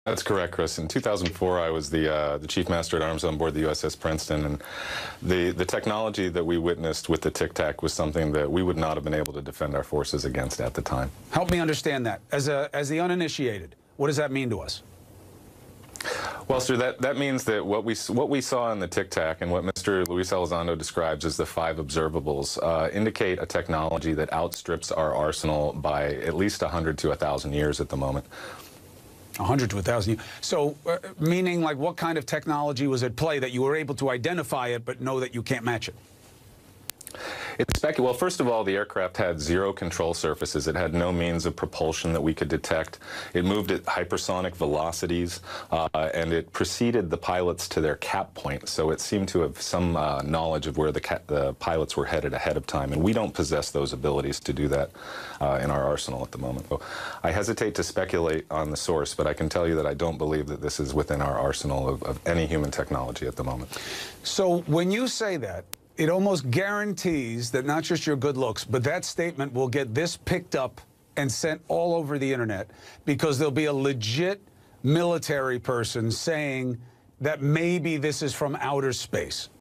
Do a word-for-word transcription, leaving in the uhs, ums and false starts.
That's correct, Chris. In two thousand four, I was the uh, the chief master at arms on board the U S S Princeton, and the the technology that we witnessed with the Tic Tac was something that we would not have been able to defend our forces against at the time. Help me understand that. As a as the uninitiated, what does that mean to us? Well, sir, that, that means that what we what we saw in the Tic Tac and what Mister Luis Elizondo describes as the five observables uh, indicate a technology that outstrips our arsenal by at least one hundred to one thousand years at the moment. one hundred to one thousand years. So, uh, meaning, like, what kind of technology was at play that you were able to identify it but know that you can't match it? It's spec well, first of all, the aircraft had zero control surfaces. It had no means of propulsion that we could detect. It moved at hypersonic velocities, uh, and it preceded the pilots to their cap point. So it seemed to have some uh, knowledge of where the, ca the pilots were headed ahead of time, and we don't possess those abilities to do that uh, in our arsenal at the moment. So I hesitate to speculate on the source, but I can tell you that I don't believe that this is within our arsenal of, of any human technology at the moment. So when you say that, it almost guarantees that not just your good looks, but that statement will get this picked up and sent all over the internet, because there'll be a legit military person saying that maybe this is from outer space.